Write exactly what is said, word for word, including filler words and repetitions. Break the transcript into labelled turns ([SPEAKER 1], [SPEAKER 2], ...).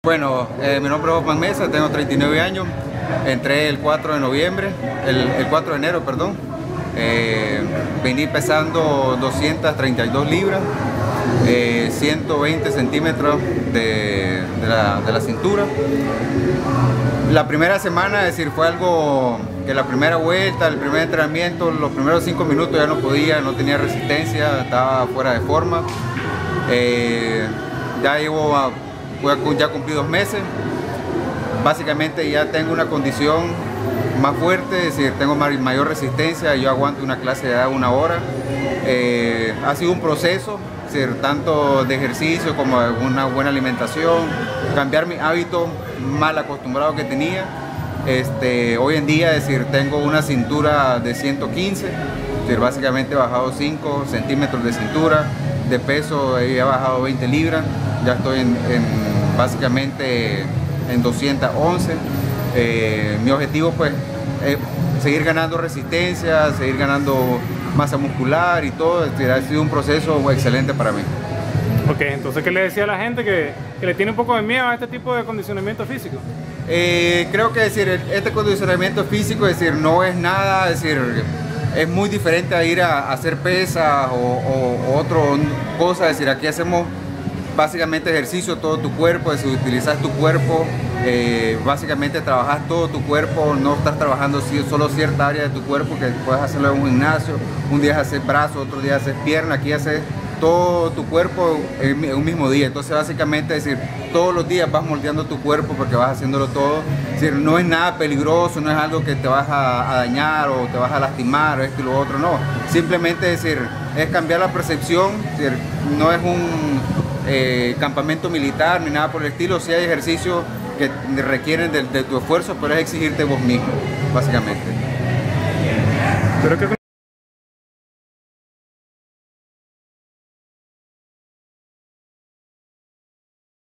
[SPEAKER 1] Bueno, eh, mi nombre es Osman Mesa, tengo treinta y nueve años, entré el cuatro de noviembre, el, el cuatro de enero, perdón. Eh, vení pesando doscientas treinta y dos libras, eh, ciento veinte centímetros de, de, la, de la cintura. La primera semana, es decir, fue algo que la primera vuelta, el primer entrenamiento, los primeros cinco minutos ya no podía, no tenía resistencia, estaba fuera de forma. Eh, ya llevo a ya cumplí dos meses, básicamente ya tengo una condición más fuerte, es decir, tengo mayor resistencia, yo aguanto una clase de una hora. Eh, ha sido un proceso, es decir, tanto de ejercicio como una buena alimentación, cambiar mi hábito mal acostumbrado que tenía. Este, hoy en día, es decir, tengo una cintura de ciento quince, es decir, básicamente he bajado cinco centímetros de cintura, de peso he bajado veinte libras, ya estoy en, en básicamente en doscientas once. Eh, mi objetivo pues es seguir ganando resistencia, seguir ganando masa muscular y todo. Es decir, ha sido un proceso excelente para mí.
[SPEAKER 2] Ok, entonces, ¿qué le decía a la gente que, que le tiene un poco de miedo a este tipo de condicionamiento físico?
[SPEAKER 1] Eh, creo que decir, este condicionamiento físico, es decir, no es nada, es decir, es muy diferente a ir a, a hacer pesas o, o, o otra cosa. Es decir, aquí hacemos básicamente ejercicio todo tu cuerpo, es decir, utilizas tu cuerpo, eh, básicamente trabajas todo tu cuerpo, no estás trabajando solo cierta área de tu cuerpo, que puedes hacerlo en un gimnasio, un día haces brazo, otro día haces pierna, aquí haces todo tu cuerpo en un mismo día. Entonces básicamente, es decir, todos los días vas moldeando tu cuerpo porque vas haciéndolo todo. Es decir, no es nada peligroso, no es algo que te vas a, a dañar o te vas a lastimar o esto y lo otro, no. Simplemente, es decir, es cambiar la percepción, es decir, no es un eh, campamento militar ni nada por el estilo. Sí hay ejercicios que requieren de, de tu esfuerzo, pero es exigirte vos mismo, básicamente.
[SPEAKER 2] Pero que